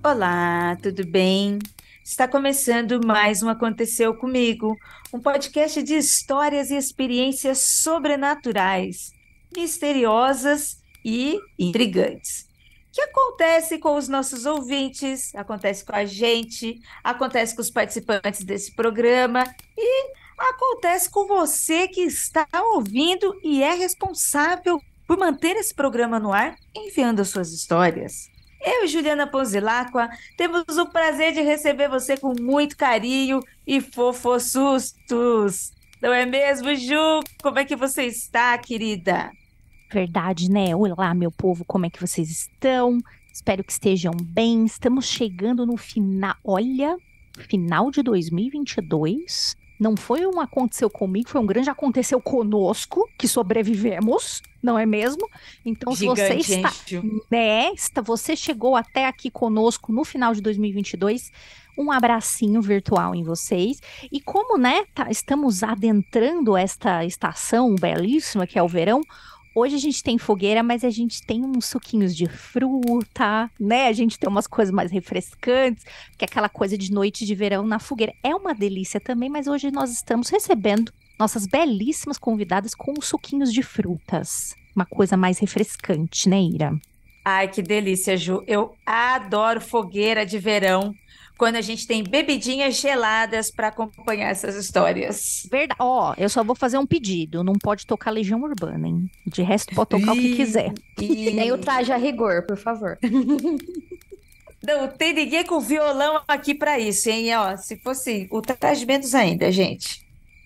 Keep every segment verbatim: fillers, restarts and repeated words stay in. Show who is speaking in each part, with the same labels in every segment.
Speaker 1: Olá, tudo bem? Está começando mais um Aconteceu Comigo, um podcast de histórias e experiências sobrenaturais, misteriosas e intrigantes. Que acontece com os nossos ouvintes, acontece com a gente, acontece com os participantes desse programa e acontece com você que está ouvindo e é responsável por manter esse programa no ar, enviando as suas histórias. Eu, Juliana Ponzilacqua, temos o prazer de receber você com muito carinho e fofossustos. Não é mesmo, Ju? Como é que você está, querida?
Speaker 2: Verdade, né? Olá, meu povo, como é que vocês estão? Espero que estejam bem. Estamos chegando no final. Olha, final de dois mil e vinte e dois. Não foi um aconteceu comigo, foi um grande aconteceu conosco, que sobrevivemos, não é mesmo? Então, se você
Speaker 1: Gigante, hein,
Speaker 2: está,
Speaker 1: Ju?
Speaker 2: né? está- Você chegou até aqui conosco no final de dois mil e vinte e dois. Um abracinho virtual em vocês. E como, né, tá- estamos adentrando esta estação belíssima que é o verão. Hoje a gente tem fogueira, mas a gente tem uns suquinhos de fruta, né? A gente tem umas coisas mais refrescantes, que é aquela coisa de noite de verão na fogueira. É uma delícia também, mas hoje nós estamos recebendo nossas belíssimas convidadas com os suquinhos de frutas. Uma coisa mais refrescante, né, Ira?
Speaker 1: Ai, que delícia, Ju. Eu adoro fogueira de verão, quando a gente tem bebidinhas geladas para acompanhar essas histórias.
Speaker 2: Verdade. Ó, eu só vou fazer um pedido. Não pode tocar Legião Urbana, hein? De resto, pode tocar o que
Speaker 1: Ih,
Speaker 2: quiser.
Speaker 3: Nem o
Speaker 1: ih.
Speaker 3: traje a rigor, por favor.
Speaker 1: Não tem ninguém com violão aqui para isso, hein? Ó, se fosse o traje menos ainda, gente.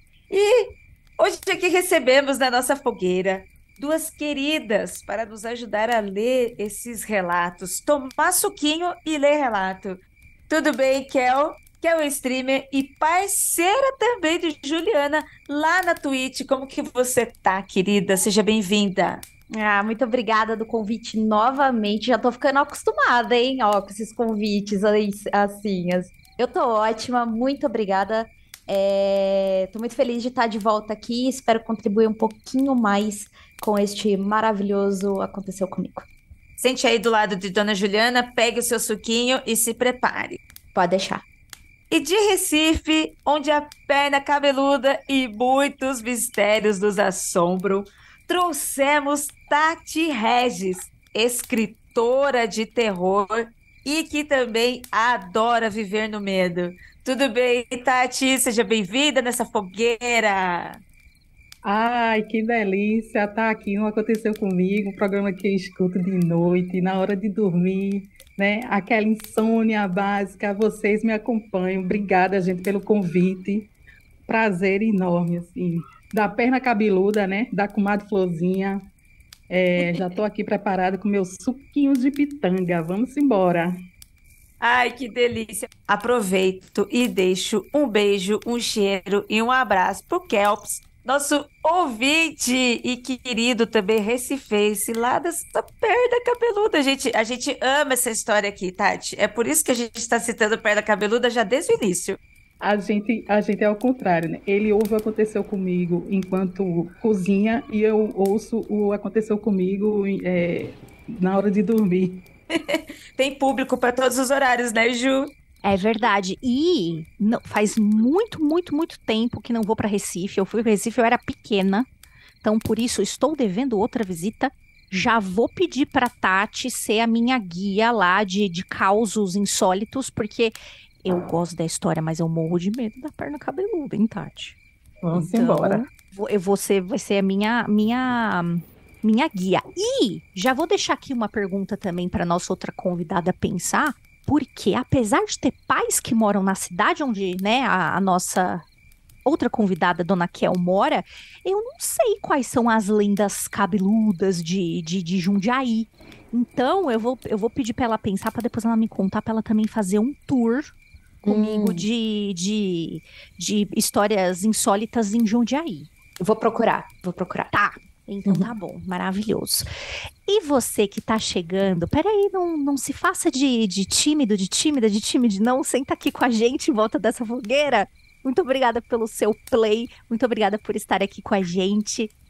Speaker 1: E hoje aqui recebemos na nossa fogueira duas queridas para nos ajudar a ler esses relatos, tomar suquinho e ler relato. Tudo bem, Kel? Kel é streamer e parceira também de Juliana lá na Twitch. Como que você tá, querida? Seja bem-vinda.
Speaker 3: Ah, muito obrigada do convite novamente. Já tô ficando acostumada, hein, ó, com esses convites aí, assim. as- Eu tô ótima, muito obrigada. É... Tô muito feliz de estar de volta aqui. Espero contribuir um pouquinho mais com este maravilhoso Aconteceu Comigo.
Speaker 1: Sente aí do lado de Dona Juliana, pegue o seu suquinho e se prepare.
Speaker 3: Pode deixar.
Speaker 1: E de Recife, onde a perna cabeluda e muitos mistérios nos assombram, trouxemos Tati Regis, escritora de terror e que também adora viver no medo. Tudo bem, Tati? Seja bem-vinda nessa fogueira.
Speaker 4: Ai, que delícia estar aqui. Não aconteceu comigo, um programa que eu escuto de noite, na hora de dormir, né? Aquela insônia básica. Vocês me acompanham. Obrigada, gente, pelo convite. Prazer enorme, assim. Da perna cabeluda, né? Da comadre Florzinha. É, já estou aqui preparada com meus suquinhos de pitanga. Vamos embora.
Speaker 1: Ai, que delícia! Aproveito e deixo um beijo, um cheiro e um abraço pro Kelps, nosso ouvinte e querido também recifense, lá dessa perna cabeluda. A gente, a gente ama essa história aqui, Tati. É por isso que a gente está citando perna cabeluda já desde o início.
Speaker 4: A gente, a gente é ao contrário, né? Ele ouve o Aconteceu Comigo enquanto cozinha e eu ouço o Aconteceu Comigo é, na hora de dormir.
Speaker 1: Tem público para todos os horários, né, Ju?
Speaker 2: É verdade. E não- faz muito, muito, muito tempo que não vou para Recife. Eu fui para Recife, eu era pequena. Então, por isso, estou devendo outra visita. Já vou pedir para Tati ser a minha guia lá de, de causos insólitos, porque eu gosto da história, mas eu morro de medo da perna cabeluda, hein, Tati?
Speaker 4: Vamos
Speaker 2: Então,
Speaker 4: embora.
Speaker 2: vou- eu vou ser, vai ser a minha, minha, minha guia. E já vou deixar aqui uma pergunta também para nossa outra convidada pensar, porque apesar de ter pais que moram na cidade onde, né, a, a nossa outra convidada, Dona Kel, mora, eu não sei quais são as lendas cabeludas de, de, de Jundiaí. Então, eu vou, eu vou pedir para ela pensar, para depois ela me contar, para ela também fazer um tour comigo
Speaker 3: Hum,
Speaker 2: de, de, de histórias insólitas em Jundiaí.
Speaker 3: vou procurar, vou procurar.
Speaker 2: Tá, então
Speaker 3: Uhum.
Speaker 2: tá bom, maravilhoso. E você que tá chegando, peraí, não, não se faça de, de tímido, de tímida, de tímido, não, senta aqui com a gente em volta dessa fogueira. Muito obrigada pelo seu play, muito obrigada por estar aqui com a gente.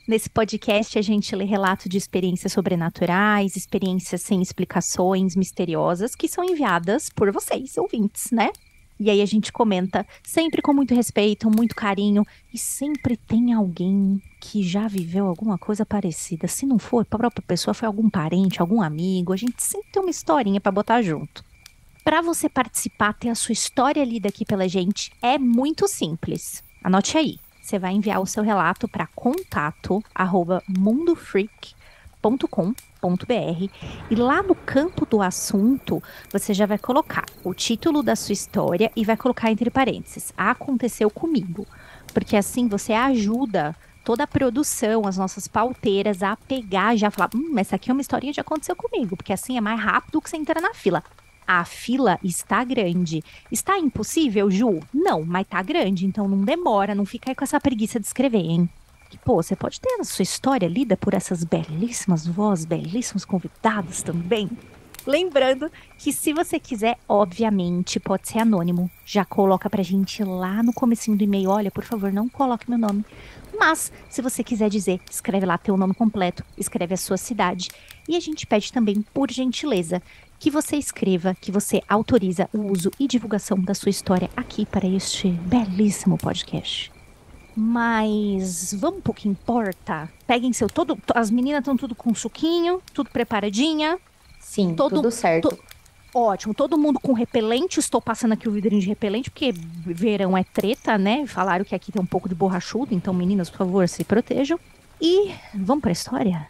Speaker 2: Nesse podcast, a gente lê relatos de experiências sobrenaturais, experiências sem explicações, misteriosas, que são enviadas por vocês, ouvintes, né? E aí a gente comenta sempre com muito respeito, muito carinho, e sempre tem alguém que já viveu alguma coisa parecida. Se não for para a própria pessoa, foi algum parente, algum amigo, a gente sempre tem uma historinha para botar junto. Para você participar, ter a sua história lida aqui pela gente, é muito simples. Anote aí. Você vai enviar o seu relato para contato arroba mundofreak ponto com ponto br e lá no campo do assunto você já vai colocar o título da sua história e vai colocar entre parênteses, aconteceu comigo, porque assim você ajuda toda a produção, as nossas pauteiras a pegar e já falar, hum, essa aqui é uma historinha que aconteceu comigo, porque assim é mais rápido que você entrar na fila. A fila está grande. Está impossível, Ju? Não, mas tá grande, então não demora, não fica aí com essa preguiça de escrever, hein? Que, pô, você pode ter a sua história lida por essas belíssimas vozes, belíssimos convidados também. Lembrando que se você quiser, obviamente, pode ser anônimo. Já coloca pra gente lá no comecinho do e-mail, olha, por favor, não coloque meu nome. Mas, se você quiser dizer, escreve lá teu nome completo, escreve a sua cidade. E a gente pede também, por gentileza, que você escreva, que você autoriza o uso e divulgação da sua história aqui para este belíssimo podcast. Mas vamos pro que importa? Peguem seu todo... As meninas estão tudo com suquinho, tudo preparadinha.
Speaker 3: Sim,
Speaker 2: todo,
Speaker 3: tudo certo.
Speaker 2: To, ótimo, todo mundo com repelente. Estou passando aqui o vidrinho de repelente, porque verão é treta, né? Falaram que aqui tem um pouco de borrachudo, então meninas, por favor, se protejam. E vamos pra história?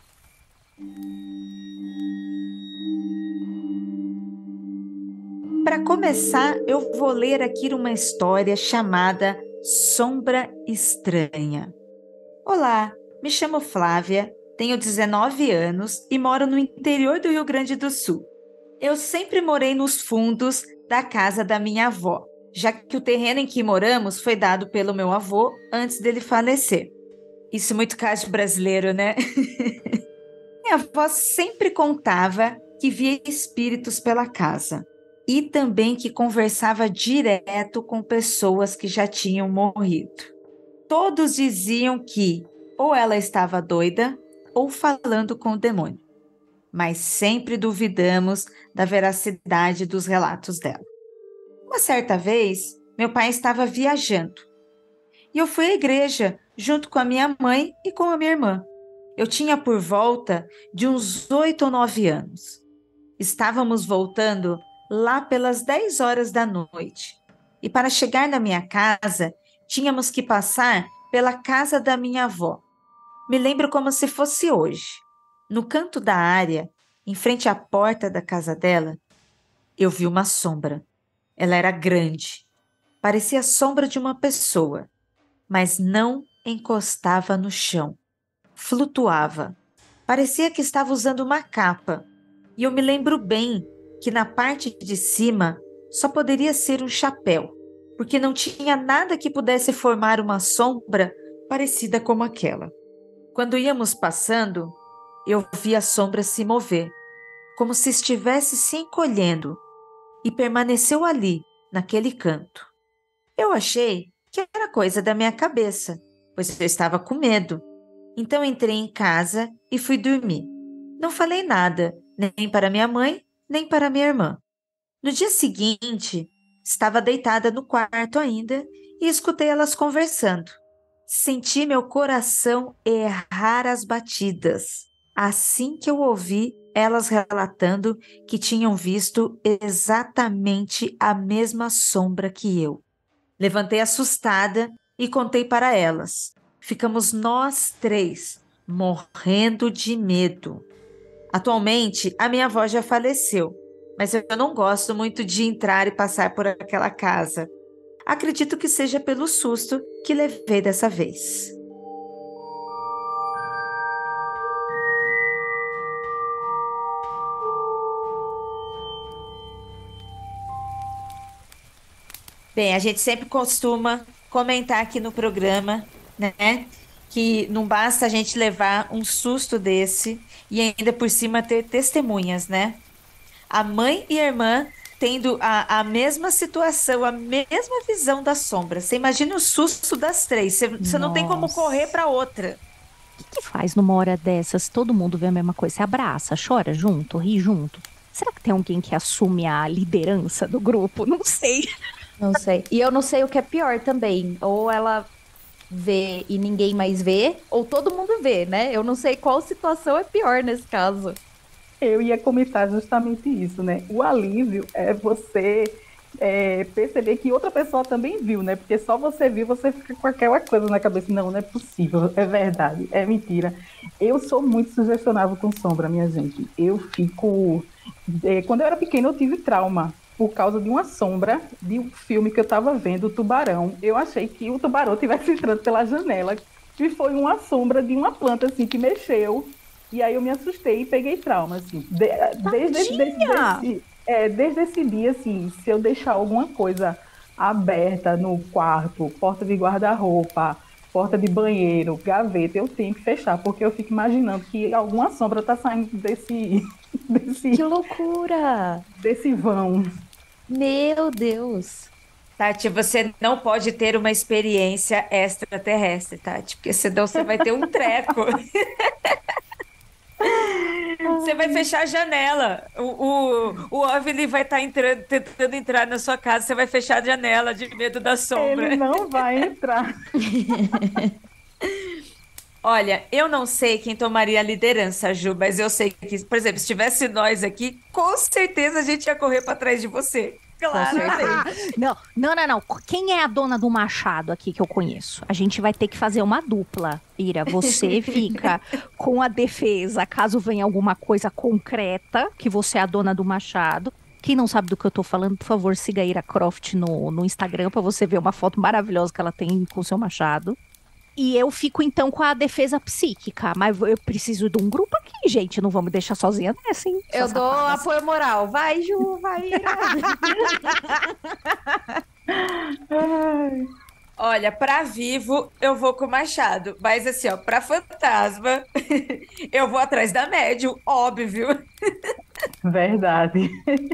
Speaker 1: Para começar, eu vou ler aqui uma história chamada Sombra Estranha. Olá, me chamo Flávia, tenho dezenove anos e moro no interior do Rio Grande do Sul. Eu sempre morei nos fundos da casa da minha avó, já que o terreno em que moramos foi dado pelo meu avô antes dele falecer. Isso é muito caso de brasileiro, né? Minha avó sempre contava que via espíritos pela casa. E também que conversava direto com pessoas que já tinham morrido. Todos diziam que ou ela estava doida ou falando com o demônio. Mas sempre duvidamos da veracidade dos relatos dela. Uma certa vez, meu pai estava viajando. E eu fui à igreja junto com a minha mãe e com a minha irmã. Eu tinha por volta de uns oito ou nove anos. Estávamos voltando lá pelas dez horas da noite. E para chegar na minha casa, tínhamos que passar pela casa da minha avó. Me lembro como se fosse hoje. No canto da área, em frente à porta da casa dela, eu vi uma sombra. Ela era grande. Parecia a sombra de uma pessoa, mas não encostava no chão. Flutuava. Parecia que estava usando uma capa. E eu me lembro bem que na parte de cima só poderia ser um chapéu, porque não tinha nada que pudesse formar uma sombra parecida como aquela. Quando íamos passando, eu vi a sombra se mover, como se estivesse se encolhendo, e permaneceu ali, naquele canto. Eu achei que era coisa da minha cabeça, pois eu estava com medo. Então entrei em casa e fui dormir. Não falei nada, nem para minha mãe, nem para minha irmã. No dia seguinte, estava deitada no quarto ainda e escutei elas conversando. Senti meu coração errar as batidas, assim que eu ouvi elas relatando que tinham visto exatamente a mesma sombra que eu. Levantei assustada e contei para elas. Ficamos nós três, morrendo de medo. Atualmente, a minha avó já faleceu, mas eu não gosto muito de entrar e passar por aquela casa. Acredito que seja pelo susto que levei dessa vez. Bem, a gente sempre costuma comentar aqui no programa, né, que não basta a gente levar um susto desse e ainda por cima ter testemunhas, né? A mãe e a irmã tendo a, a mesma situação, a mesma visão da sombra. Você imagina o susto das três, você, você não tem como correr para outra.
Speaker 2: O que que faz numa hora dessas? Todo mundo vê a mesma coisa. Você abraça, chora junto, ri junto. Será que tem alguém que assume a liderança do grupo? Não sei.
Speaker 3: Não sei. E eu não sei o que é pior também. Ou ela vê e ninguém mais vê, ou todo mundo vê, né? Eu não sei qual situação é pior nesse caso.
Speaker 4: Eu ia comentar justamente isso, né? O alívio é você é, perceber que outra pessoa também viu, né? Porque só você viu, você fica com aquela coisa na cabeça. Não, não é possível, é verdade, é mentira. Eu sou muito sugestionável com sombra, minha gente. Eu fico... É, quando eu era pequena, eu tive trauma por causa de uma sombra de um filme que eu estava vendo, o Tubarão. Eu achei que o tubarão estivesse entrando pela janela, e foi uma sombra de uma planta, assim, que mexeu. E aí eu me assustei e peguei trauma, assim. De, desde, esse- desse, desse, é, desde esse dia, assim, se eu deixar alguma coisa aberta no quarto, porta de guarda-roupa, porta de banheiro, gaveta, eu tenho que fechar, porque eu fico imaginando que alguma sombra está saindo desse,
Speaker 3: Que
Speaker 4: desse,
Speaker 3: loucura!
Speaker 4: desse vão.
Speaker 3: Meu Deus!
Speaker 1: Tati, você não pode ter uma experiência extraterrestre, Tati, porque senão você vai ter um treco. Você vai fechar a janela. O, o, o OVNI vai estar entrando, tentando entrar na sua casa. Você vai fechar a janela de medo da sombra.
Speaker 4: Ele não vai entrar.
Speaker 1: Olha, eu não sei quem tomaria a liderança, Ju, mas eu sei que, por exemplo, se tivesse nós aqui, com certeza a gente ia correr para trás de você. Claro.
Speaker 2: Não, não, não, não. Quem é a dona do machado aqui que eu conheço? A gente vai ter que fazer uma dupla. Ira, você fica com a defesa, caso venha alguma coisa concreta, que você é a dona do machado. Quem não sabe do que eu tô falando, por favor, siga a Ira Croft no, no Instagram pra você ver uma foto maravilhosa que ela tem com o seu machado. E eu fico, então, com a defesa psíquica. Mas eu preciso de um grupo aqui, gente. Não vamos deixar sozinha nessa, hein?
Speaker 3: Eu
Speaker 2: Essas
Speaker 3: dou
Speaker 2: safadas.
Speaker 3: apoio moral. Vai, Ju, vai.
Speaker 4: Ai,
Speaker 1: Olha, para vivo eu vou com o machado, mas assim, ó, para fantasma eu vou atrás da médium, óbvio.
Speaker 4: verdade.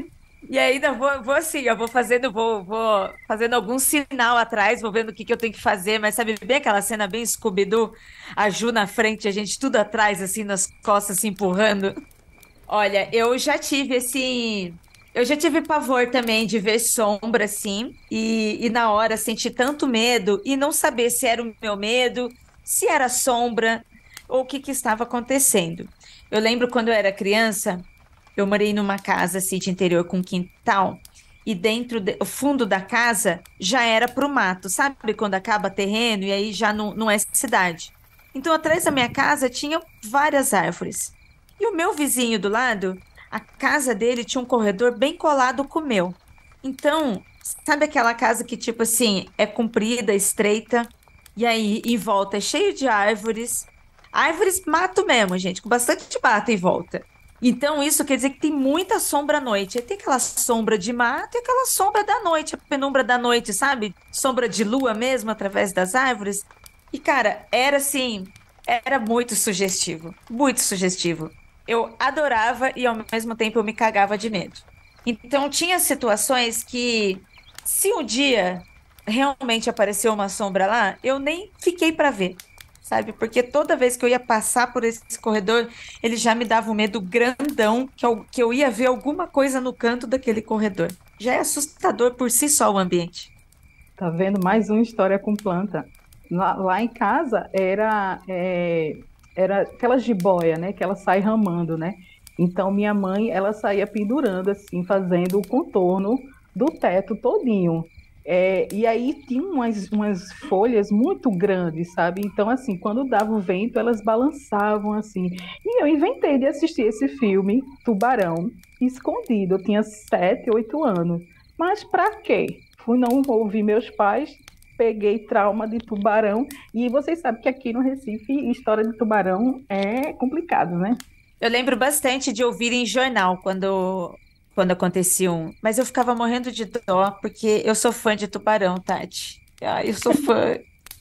Speaker 1: E ainda vou, vou assim, eu vou fazendo, vou, vou fazendo algum sinal atrás, vou vendo o que que eu tenho que fazer, mas sabe bem aquela cena bem Scooby-Doo, a Ju na frente, a gente tudo atrás, assim, nas costas, se empurrando. Olha, eu já tive assim, eu já tive pavor também de ver sombra assim, e, e na hora sentir tanto medo e não saber se era o meu medo, se era sombra ou o que que estava acontecendo. Eu lembro quando eu era criança, eu morei numa casa assim de interior com quintal. E dentro do fundo da casa já era pro mato, sabe? Quando acaba terreno e aí já não, não é cidade. Então, atrás da minha casa tinha várias árvores. E o meu vizinho do lado, a casa dele tinha um corredor bem colado com o meu. Então, sabe aquela casa que, tipo assim, é comprida, estreita, e aí em volta é cheio de árvores. Árvores, mato mesmo, gente, com bastante mato em volta. Então, isso quer dizer que tem muita sombra à noite. Aí tem aquela sombra de mato e aquela sombra da noite, a penumbra da noite, sabe? Sombra de lua mesmo, através das árvores. E, cara, era assim, era muito sugestivo, muito sugestivo. Eu adorava e ao mesmo tempo eu me cagava de medo. Então tinha situações que, se um dia realmente apareceu uma sombra lá, eu nem fiquei para ver, sabe? Porque toda vez que eu ia passar por esse corredor, ele já me dava um medo grandão que eu, que eu ia ver alguma coisa no canto daquele corredor. Já é assustador por si só o ambiente.
Speaker 4: Tá vendo? Mais uma história com planta. Lá, lá em casa era, é, era aquela jiboia, né? Que ela sai ramando, né? Então minha mãe, ela saía pendurando assim, fazendo o contorno do teto todinho. É, e aí tinha umas, umas folhas muito grandes, sabe? Então assim, quando dava o vento, elas balançavam assim. E eu inventei de assistir esse filme, Tubarão, escondido. Eu tinha sete, oito anos. Mas para quê? Fui não ouvir meus pais, peguei trauma de tubarão. E vocês sabem que aqui no Recife, história de tubarão é complicado, né?
Speaker 1: Eu lembro bastante de ouvir em jornal quando, quando acontecia um, mas eu ficava morrendo de dó, porque eu sou fã de Tubarão, Tati. Ai, eu sou fã.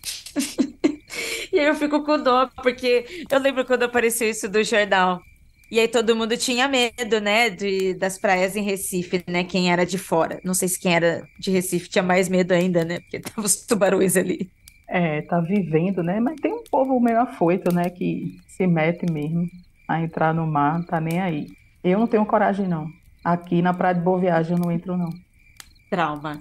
Speaker 1: E aí eu fico com dó, porque eu lembro quando apareceu isso do jornal. E aí todo mundo tinha medo, né, de, das praias em Recife, né, quem era de fora. Não sei se quem era de Recife tinha mais medo ainda, né, porque tava os tubarões ali.
Speaker 4: É, tá vivendo, né? Mas tem um povo meio afoito, né? Que se mete mesmo a entrar no mar, não tá nem aí. Eu não tenho coragem, não. Aqui na Praia de Boa Viagem eu não entro, não.
Speaker 1: Trauma.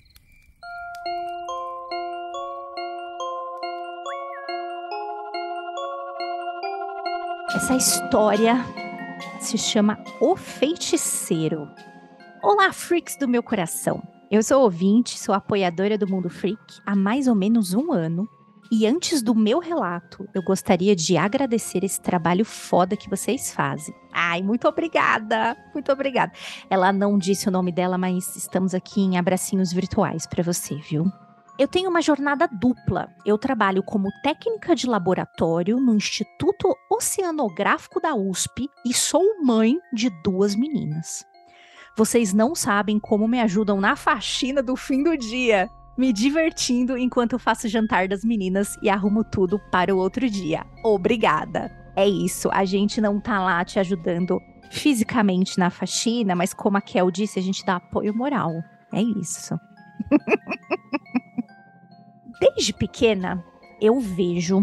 Speaker 2: Essa história se chama O Feiticeiro. Olá, freaks do meu coração. Eu sou ouvinte, sou apoiadora do Mundo Freak há mais ou menos um ano. E antes do meu relato, eu gostaria de agradecer esse trabalho foda que vocês fazem. Ai, muito obrigada, muito obrigada. Ela não disse o nome dela, mas estamos aqui em abracinhos virtuais para você, viu? Eu tenho uma jornada dupla. Eu trabalho como técnica de laboratório no Instituto Oceanográfico da U S P e sou mãe de duas meninas. Vocês não sabem como me ajudam na faxina do fim do dia, me divertindo enquanto eu faço jantar das meninas e arrumo tudo para o outro dia. Obrigada. É isso, a gente não tá lá te ajudando fisicamente na faxina, mas como a Kel disse, a gente dá apoio moral. É isso. Desde pequena, eu vejo,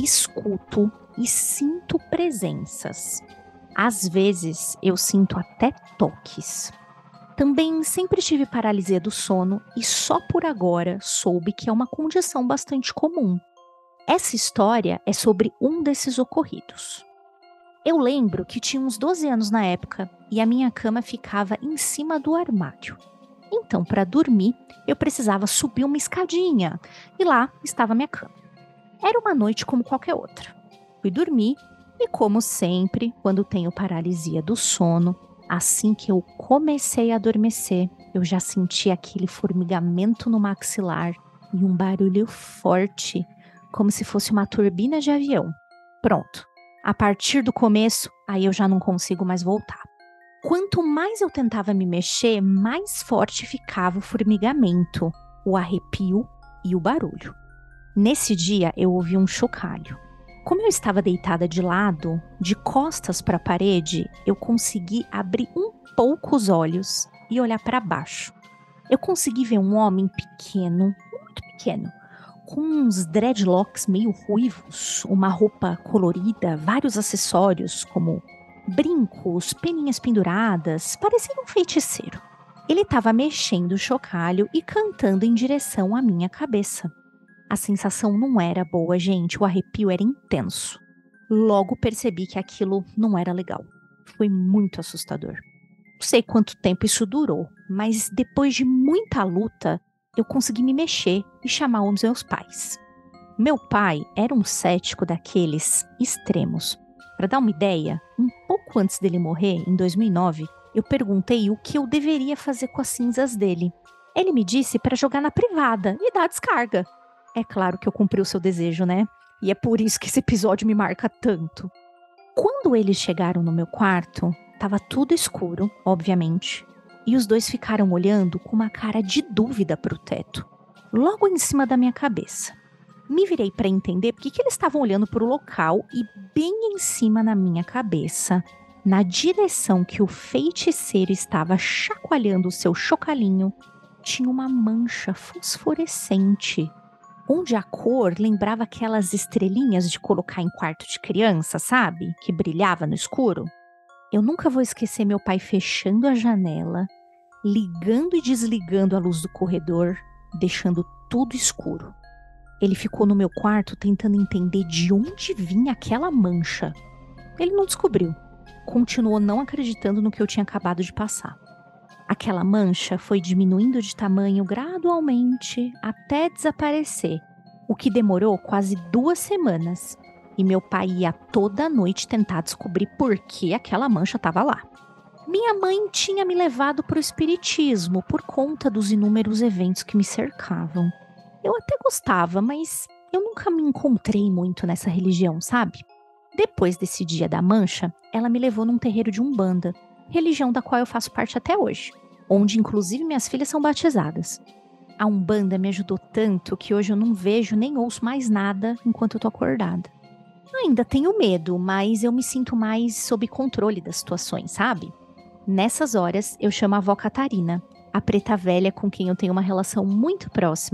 Speaker 2: escuto e sinto presenças. Às vezes, eu sinto até toques. Também sempre tive paralisia do sono e só por agora soube que é uma condição bastante comum. Essa história é sobre um desses ocorridos. Eu lembro que tinha uns doze anos na época e a minha cama ficava em cima do armário. Então, para dormir, eu precisava subir uma escadinha e lá estava a minha cama. Era uma noite como qualquer outra. Fui dormir e, como sempre, quando tenho paralisia do sono, assim que eu comecei a adormecer, eu já senti aquele formigamento no maxilar e um barulho forte, como se fosse uma turbina de avião. Pronto. A partir do começo, aí eu já não consigo mais voltar. Quanto mais eu tentava me mexer, mais forte ficava o formigamento, o arrepio e o barulho. Nesse dia, eu ouvi um chocalho. Como eu estava deitada de lado, de costas para a parede, eu consegui abrir um pouco os olhos e olhar para baixo. Eu consegui ver um homem pequeno, muito pequeno, com uns dreadlocks meio ruivos, uma roupa colorida, vários acessórios como brincos, peninhas penduradas, parecendo um feiticeiro. Ele estava mexendo o chocalho e cantando em direção à minha cabeça. A sensação não era boa, gente, o arrepio era intenso. Logo percebi que aquilo não era legal. Foi muito assustador. Não sei quanto tempo isso durou, mas depois de muita luta, eu consegui me mexer e chamar os meus pais. Meu pai era um cético daqueles extremos. Para dar uma ideia, um pouco antes dele morrer, em dois mil e nove, eu perguntei o que eu deveria fazer com as cinzas dele. Ele me disse para jogar na privada e dar descarga. É claro que eu cumpri o seu desejo, né? E é por isso que esse episódio me marca tanto. Quando eles chegaram no meu quarto, estava tudo escuro, obviamente, e os dois ficaram olhando com uma cara de dúvida para o teto, logo em cima da minha cabeça. Me virei para entender porque que eles estavam olhando para o local e bem em cima na minha cabeça, na direção que o feiticeiro estava chacoalhando o seu chocalhinho, tinha uma mancha fosforescente, onde a cor lembrava aquelas estrelinhas de colocar em quarto de criança, sabe? Que brilhava no escuro. Eu nunca vou esquecer meu pai fechando a janela, ligando e desligando a luz do corredor, deixando tudo escuro. Ele ficou no meu quarto tentando entender de onde vinha aquela mancha. Ele não descobriu. Continuou não acreditando no que eu tinha acabado de passar. Aquela mancha foi diminuindo de tamanho gradualmente até desaparecer, o que demorou quase duas semanas. E meu pai ia toda noite tentar descobrir por que aquela mancha estava lá. Minha mãe tinha me levado para o espiritismo por conta dos inúmeros eventos que me cercavam. Eu até gostava, mas eu nunca me encontrei muito nessa religião, sabe? Depois desse dia da mancha, ela me levou num terreiro de Umbanda, religião da qual eu faço parte até hoje, onde inclusive minhas filhas são batizadas. A Umbanda me ajudou tanto que hoje eu não vejo nem ouço mais nada enquanto eu tô acordada. Ainda tenho medo, mas eu me sinto mais sob controle das situações, sabe? Nessas horas, eu chamo a avó Catarina, a preta velha com quem eu tenho uma relação muito próxima,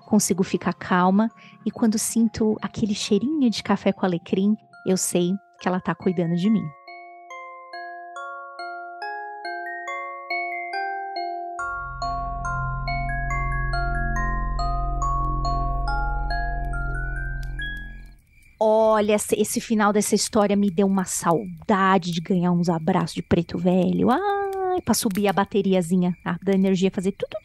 Speaker 2: consigo ficar calma e quando sinto aquele cheirinho de café com alecrim, eu sei que ela tá cuidando de mim. Olha, esse final dessa história me deu uma saudade de ganhar uns abraços de preto velho. Ai, pra subir a bateriazinha a, da energia, fazer tudo.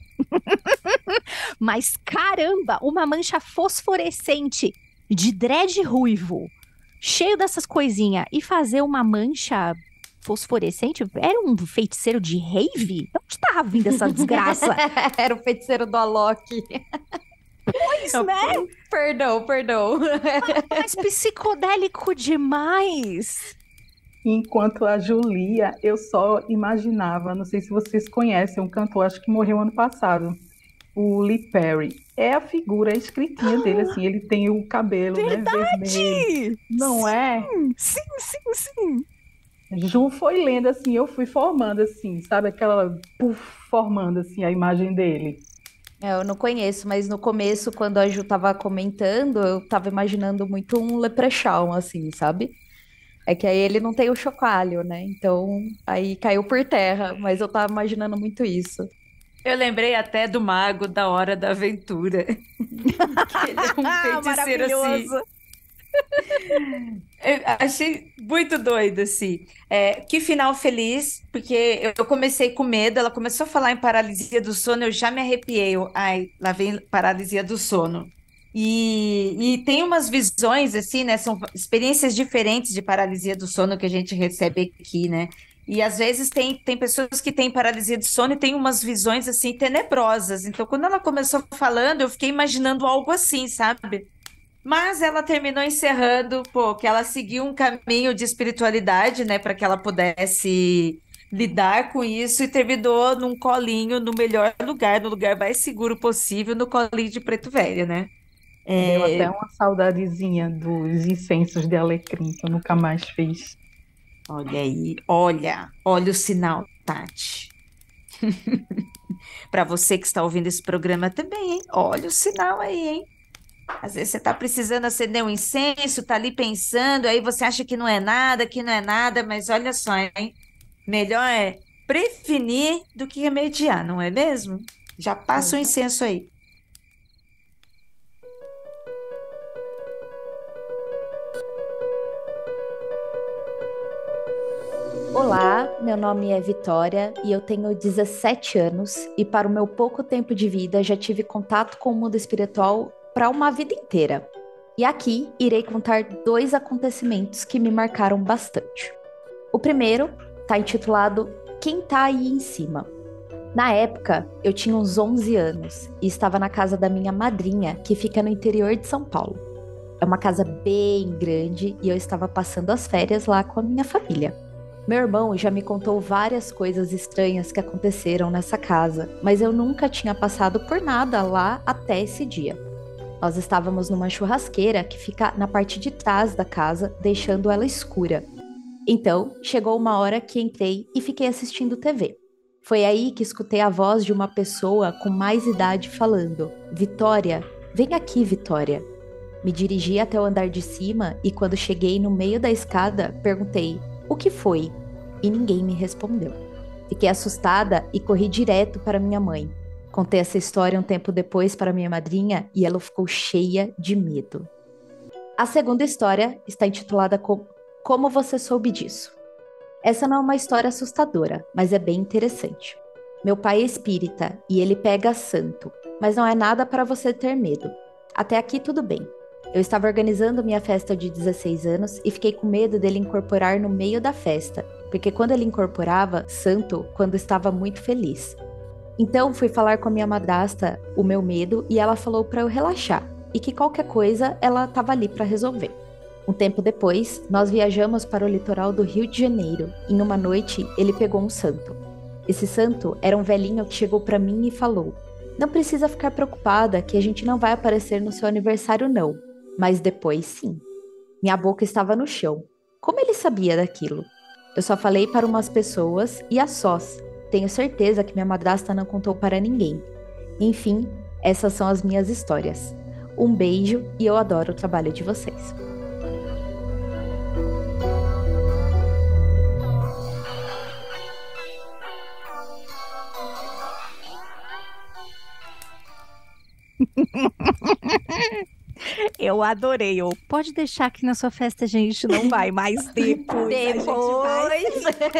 Speaker 2: Mas caramba, uma mancha fosforescente de dread ruivo, cheio dessas coisinhas, e fazer uma mancha fosforescente? Era um feiticeiro de rave? Onde tava vindo essa desgraça?
Speaker 3: Era o feiticeiro do Alok.
Speaker 2: Pois, né?
Speaker 3: Perdão, perdão.
Speaker 2: Mas psicodélico demais.
Speaker 4: Enquanto a Julia, eu só imaginava, não sei se vocês conhecem, um cantor, acho que morreu ano passado, o Lee Perry. É a figura escritinha dele, assim, ele tem o cabelo,
Speaker 2: Verdade!
Speaker 4: né, vermelho. Não
Speaker 2: sim,
Speaker 4: é?
Speaker 2: Sim, sim, sim.
Speaker 4: Ju foi lendo, assim, eu fui formando, assim, sabe? Aquela, puf, formando, assim, a imagem dele.
Speaker 3: É, eu não conheço, mas no começo, quando a Ju tava comentando, eu tava imaginando muito um leprechaun, assim, sabe? É que aí ele não tem o chocalho, né? Então, aí caiu por terra, mas eu tava imaginando muito isso.
Speaker 1: Eu lembrei até do mago da Hora da Aventura. Que ele é um feiticeiro assim. Eu achei muito doido, assim. É, que final feliz, porque eu comecei com medo, ela começou a falar em paralisia do sono, eu já me arrepiei. Eu, ai, lá vem paralisia do sono. E, e tem umas visões, assim, né? São experiências diferentes de paralisia do sono que a gente recebe aqui, né? E às vezes tem, tem pessoas que têm paralisia do sono e tem umas visões, assim, tenebrosas. Então, quando ela começou falando, eu fiquei imaginando algo assim, sabe? Mas ela terminou encerrando, pô, que ela seguiu um caminho de espiritualidade, né, para que ela pudesse lidar com isso e terminou num colinho no melhor lugar, no lugar mais seguro possível, no colinho de Preto Velho, né?
Speaker 4: Deu até
Speaker 1: É,
Speaker 4: uma saudadezinha dos incensos de alecrim, que eu nunca mais fiz.
Speaker 1: olha aí, olha, olha o sinal, Tati. Para você que está ouvindo esse programa também, hein? Olha o sinal aí, hein? Às vezes você está precisando acender um incenso, tá ali pensando, aí você acha que não é nada, que não é nada, mas olha só, hein? Melhor é prevenir do que remediar, não é mesmo? Já passa o incenso aí.
Speaker 3: Olá, meu nome é Vitória e eu tenho dezessete anos e para o meu pouco tempo de vida já tive contato com o mundo espiritual para uma vida inteira. E aqui irei contar dois acontecimentos que me marcaram bastante. O primeiro está intitulado Quem Tá Aí em Cima? Na época, eu tinha uns onze anos e estava na casa da minha madrinha, que fica no interior de São Paulo. É uma casa bem grande e eu estava passando as férias lá com a minha família. Meu irmão já me contou várias coisas estranhas que aconteceram nessa casa, mas eu nunca tinha passado por nada lá até esse dia. Nós estávamos numa churrasqueira que fica na parte de trás da casa, deixando ela escura. Então, chegou uma hora que entrei e fiquei assistindo T V. Foi aí que escutei a voz de uma pessoa com mais idade falando: Vitória, vem aqui, Vitória. Me dirigi até o andar de cima e quando cheguei no meio da escada, perguntei: o que foi? E ninguém me respondeu. Fiquei assustada e corri direto para minha mãe. Contei essa história um tempo depois para minha madrinha e ela ficou cheia de medo. A segunda história está intitulada como Como Você Soube Disso? Essa não é uma história assustadora, mas é bem interessante. Meu pai é espírita e ele pega santo, mas não é nada para você ter medo. Até aqui tudo bem. Eu estava organizando minha festa de dezesseis anos e fiquei com medo dele incorporar no meio da festa, porque quando ele incorporava, santo, quando estava muito feliz. Então fui falar com a minha madrasta o meu medo e ela falou para eu relaxar e que qualquer coisa ela estava ali para resolver. Um tempo depois, nós viajamos para o litoral do Rio de Janeiro e numa noite ele pegou um santo. Esse santo era um velhinho que chegou para mim e falou: não precisa ficar preocupada que a gente não vai aparecer no seu aniversário não. Mas depois, sim. Minha boca estava no chão. Como ele sabia daquilo? Eu só falei para umas pessoas e a sós. Tenho certeza que minha madrasta não contou para ninguém. Enfim, Essas são as minhas histórias. Um beijo e eu adoro o trabalho de vocês.
Speaker 2: Eu adorei. Eu, pode deixar que na sua festa a gente não vai, mas depois.
Speaker 3: Depois.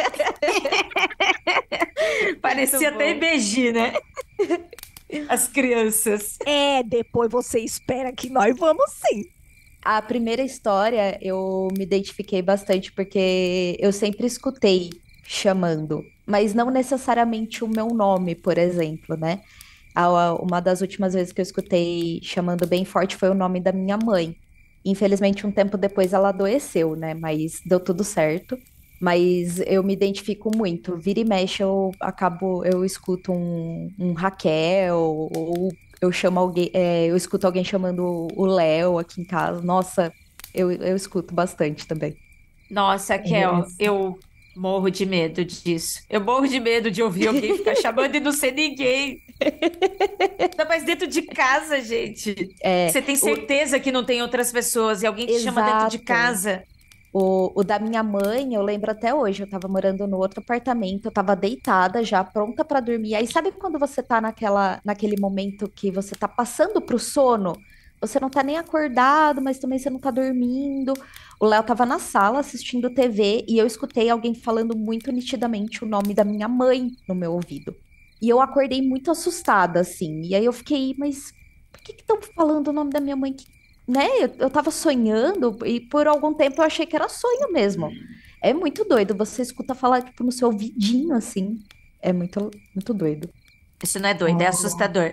Speaker 1: Parecia até I B G, né? As crianças.
Speaker 2: É, depois você espera que nós vamos sim.
Speaker 3: A primeira história eu me identifiquei bastante porque eu sempre escutei chamando, mas não necessariamente o meu nome, por exemplo, né? A- Uma das últimas vezes que eu escutei chamando bem forte foi o nome da minha mãe. Infelizmente, um tempo depois ela adoeceu, né? Mas deu tudo certo. Mas eu me identifico muito. Vira e mexe, eu acabo, eu escuto um, um Raquel, ou eu chamo alguém, é, eu escuto alguém chamando o Léo aqui em casa. Nossa, eu, eu escuto bastante também.
Speaker 1: Nossa, Kel,
Speaker 4: Esse-
Speaker 1: eu morro de medo disso. Eu morro de medo de ouvir alguém ficar chamando e não ser ninguém. Ainda mais dentro de casa, gente.
Speaker 3: É,
Speaker 1: Você tem
Speaker 3: o-
Speaker 1: certeza que não tem outras pessoas e alguém te chama dentro de
Speaker 3: Exato.
Speaker 1: casa.
Speaker 3: O, o da minha mãe, eu lembro até hoje, eu tava morando no outro apartamento, eu tava deitada já, pronta pra dormir. Aí sabe quando você tá naquela, naquele momento que você tá passando pro sono? Você não tá nem acordado, mas também você não tá dormindo. O Léo tava na sala assistindo T V e eu escutei alguém falando muito nitidamente o nome da minha mãe no meu ouvido. E eu acordei muito assustada, assim. E aí eu fiquei, mas por que que estão falando o nome da minha mãe? Que, né? Eu, eu tava sonhando e por algum tempo eu achei que era sonho mesmo. É muito doido. Você escuta falar, tipo, no seu ouvidinho, assim. É muito, muito doido.
Speaker 1: Isso não é doido, é assustador.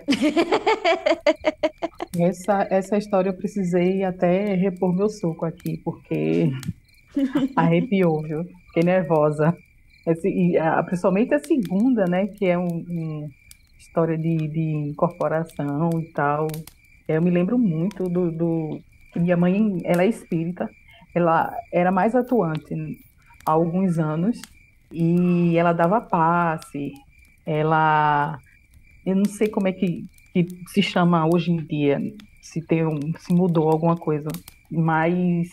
Speaker 4: Essa, essa história eu precisei até repor meu suco aqui, porque arrepiou, viu? Fiquei nervosa. Esse, e, a- principalmente a segunda, né? Que é um, um história de, de incorporação e tal. Eu me lembro muito do, do que minha mãe, ela é espírita, ela era mais atuante há alguns anos e ela dava passe, ela, eu não sei como é que, que se chama hoje em dia, se tem um, se mudou alguma coisa, mas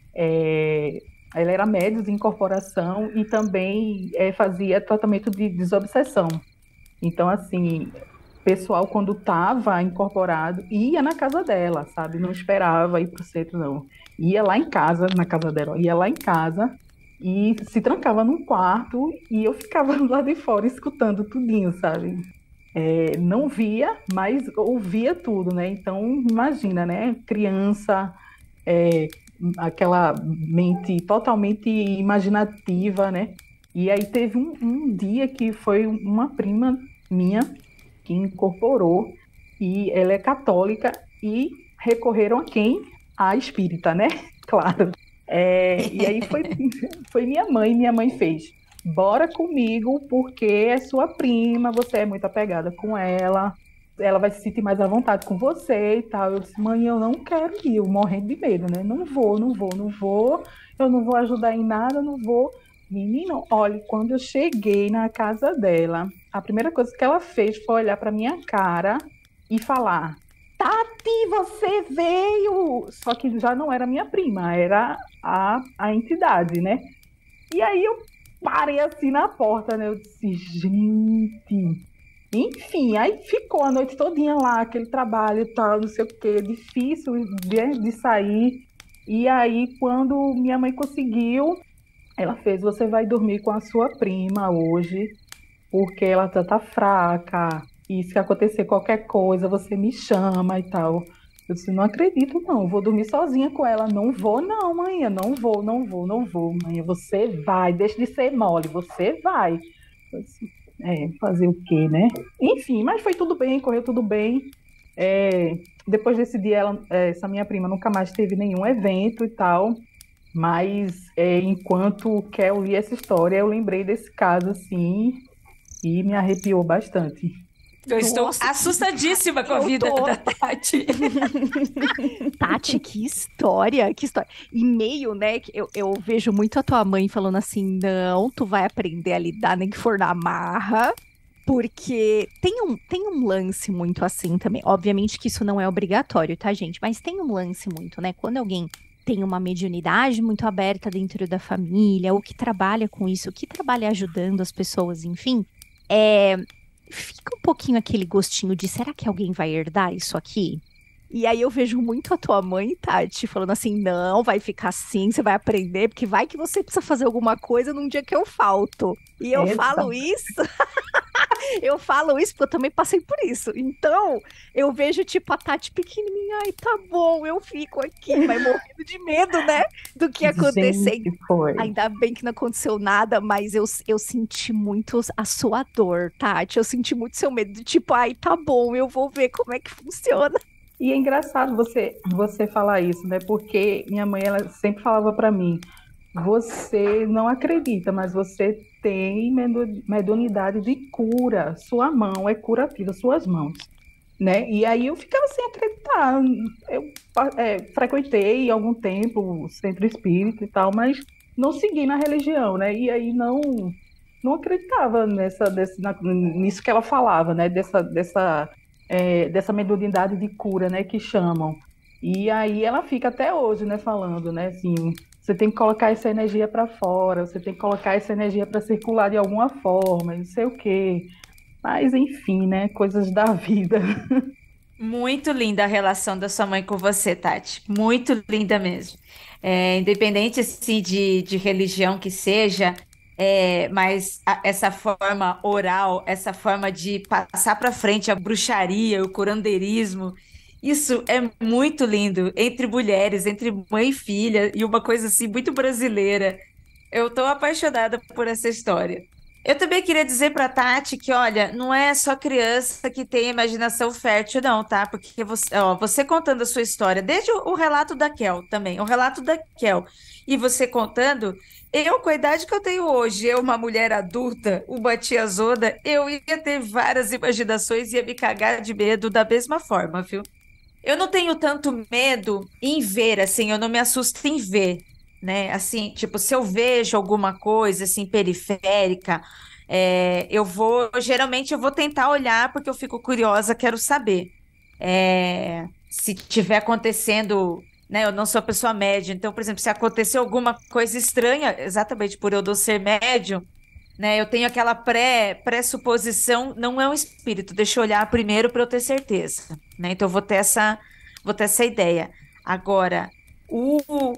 Speaker 4: é, ela era médium de incorporação e também é, fazia tratamento de desobsessão. Então, assim, o pessoal, quando estava incorporado, ia na casa dela, sabe? Não esperava ir para o centro, não. Ia lá em casa, na casa dela, ia lá em casa e se trancava num quarto e eu ficava lá de fora escutando tudinho, sabe? É, não via, mas ouvia tudo, né? Então, imagina, né? Criança, é, aquela mente totalmente imaginativa, né? E aí teve um, um dia que foi uma prima minha que incorporou e ela é católica e recorreram a quem? A espírita, né? Claro. É, e aí foi, foi minha mãe, minha mãe fez. Bora comigo, porque é sua prima, você é muito apegada com ela, ela vai se sentir mais à vontade com você e tal. Eu disse, mãe, eu não quero ir, eu morrendo de medo, né? Não vou, não vou, não vou, eu não vou ajudar em nada, não vou. Menino, olha, quando eu cheguei na casa dela, a primeira coisa que ela fez foi olhar para minha cara e falar: Tati, você veio! Só que já não era minha prima, era a, a entidade, né? E aí eu parei assim na porta, né? Eu disse, gente. Enfim, aí ficou a noite todinha lá, aquele trabalho e tal, não sei o quê, difícil de, de sair. E aí, quando minha mãe conseguiu, ela fez, você vai dormir com a sua prima hoje, porque ela já tá fraca, e se acontecer qualquer coisa, você me chama e tal. Eu disse, não acredito não, vou dormir sozinha com ela. Não vou não, mãe, não vou, não vou, não vou, mãe. Você vai, deixa de ser mole, você vai. Eu disse, é, fazer o quê, né? Enfim, mas foi tudo bem, correu tudo bem. É, depois desse dia, ela, essa minha prima nunca mais teve nenhum evento e tal. Mas é, enquanto que eu li essa história, eu lembrei desse caso, assim, e me arrepiou bastante.
Speaker 1: Eu estou
Speaker 2: Nossa,
Speaker 1: assustadíssima com a
Speaker 2: eu
Speaker 1: vida
Speaker 2: tô.
Speaker 1: da Tati.
Speaker 2: Tati, que história, que história. E meio, né, que eu, eu vejo muito a tua mãe falando assim, não, tu vai aprender a lidar, nem que for na marra, Porque tem um, tem um lance muito assim também. Obviamente que isso não é obrigatório, tá, gente? Mas tem um lance muito, né? Quando alguém tem uma mediunidade muito aberta dentro da família, ou que trabalha com isso, que trabalha ajudando as pessoas, enfim, é, fica um pouquinho aquele gostinho de, será que alguém vai herdar isso aqui? E aí eu vejo muito a tua mãe, Tati, falando assim, não, vai ficar assim, você vai aprender, porque vai que você precisa fazer alguma coisa num dia que eu falto. E eu
Speaker 4: Exato.
Speaker 2: falo isso, eu falo isso porque eu também passei por isso. Então, eu vejo, tipo, a Tati pequenininha, ai, tá bom, eu fico aqui, mas morrendo de medo, né, do que ia acontecer.
Speaker 4: Gente, foi.
Speaker 2: Ainda bem que não aconteceu nada, mas eu, eu senti muito a sua dor, Tati. Eu senti muito seu medo, de tipo, ai, tá bom, eu vou ver como é que funciona.
Speaker 4: E é engraçado você, você falar isso, né? Porque minha mãe, ela sempre falava para mim, você não acredita, mas você tem medu- mediunidade de cura. Sua mão é curativa, suas mãos, né? E aí eu ficava sem acreditar. Eu é, frequentei algum tempo o centro espírita e tal, mas não segui na religião, né? E aí não não acreditava nessa, desse, na- nisso que ela falava, né? Dessa, dessa, é, dessa mediunidade de cura, né? Que chamam. E aí ela fica até hoje, né? Falando, né? Assim, você tem que colocar essa energia para fora, você tem que colocar essa energia para circular de alguma forma, não sei o quê. Mas, enfim, né? Coisas da vida.
Speaker 1: Muito linda a relação da sua mãe com você, Tati. Muito linda mesmo. É, independente assim, de, de religião que seja, é, mas a- essa forma oral, essa forma de passar para frente a bruxaria, o curandeirismo, isso é muito lindo entre mulheres, entre mãe e filha, e uma coisa assim muito brasileira. Eu estou apaixonada por essa história. Eu também queria dizer para Tati que, olha, não é só criança que tem imaginação fértil, não, tá? Porque você, ó, você contando a sua história, desde o, o relato da Kel também, o relato da Kel, e você contando, eu, com a idade que eu tenho hoje, eu, uma mulher adulta, uma tiazona, eu ia ter várias imaginações e ia me cagar de medo da mesma forma, viu? Eu não tenho tanto medo em ver, assim, eu não me assusto em ver, né? Assim, tipo, se eu vejo alguma coisa, assim, periférica, é, eu vou, geralmente eu vou tentar olhar porque eu fico curiosa, quero saber. É, se tiver acontecendo, né? Eu não sou pessoa média, então, por exemplo, se acontecer alguma coisa estranha, exatamente por eu não ser médium, né? Eu tenho aquela pré, pré-suposição, não é um espírito, deixa eu olhar primeiro para eu ter certeza, né? Então eu vou ter essa, vou ter essa ideia. Agora, o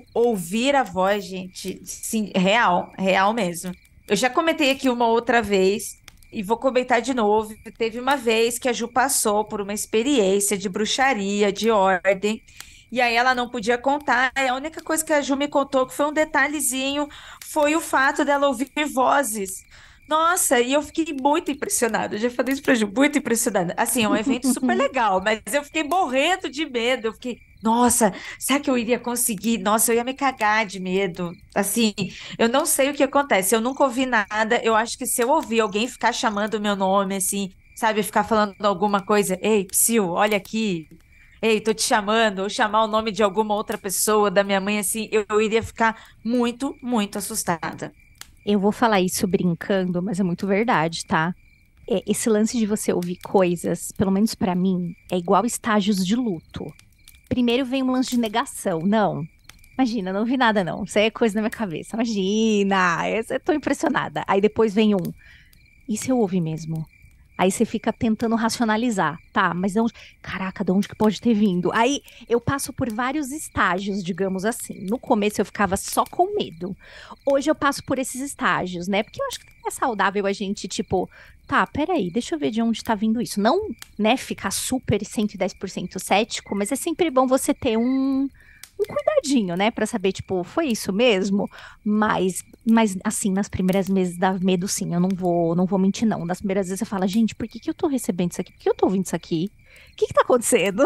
Speaker 1: ouvir a voz, gente, sim, real, real mesmo. Eu já comentei aqui uma outra vez e vou comentar de novo. Teve uma vez que a Ju passou por uma experiência de bruxaria, de ordem, e aí ela não podia contar. E a única coisa que a Ju me contou, que foi um detalhezinho, foi o fato dela ouvir vozes. Nossa, e eu fiquei muito impressionada. Eu já falei isso pra Ju, muito impressionada. Assim, é um evento super legal, mas eu fiquei morrendo de medo. Eu fiquei, nossa, será que eu iria conseguir? Nossa, eu ia me cagar de medo. Assim, eu não sei o que acontece. Eu nunca ouvi nada. Eu acho que se eu ouvir alguém ficar chamando o meu nome, assim, sabe, ficar falando alguma coisa, ei, Psyu, olha aqui. Ei, tô te chamando, ou chamar o nome de alguma outra pessoa, da minha mãe, assim, eu, eu iria ficar muito, muito assustada.
Speaker 2: Eu vou falar isso brincando, mas é muito verdade, tá? É, esse lance de você ouvir coisas, pelo menos pra mim, é igual estágios de luto. Primeiro vem um lance de negação. Não. Imagina, não vi nada, não. Isso aí é coisa na minha cabeça. Imagina, eu tô impressionada. Aí depois vem um. E se eu ouvir mesmo? Aí você fica tentando racionalizar. Tá, mas de onde... Caraca, de onde que pode ter vindo? Aí eu passo por vários estágios, digamos assim. No começo eu ficava só com medo. Hoje eu passo por esses estágios, né? Porque eu acho que é saudável a gente, tipo, tá, peraí, deixa eu ver de onde tá vindo isso. Não, né, ficar super cento e dez por cento cético, mas é sempre bom você ter um, um cuidadinho, né, pra saber, tipo, foi isso mesmo? Mas, mas assim, nas primeiras vezes dá medo, sim, eu não vou, não vou mentir, não. Nas primeiras vezes você fala, gente, por que que eu tô recebendo isso aqui? Por que eu tô ouvindo isso aqui? O que que tá acontecendo?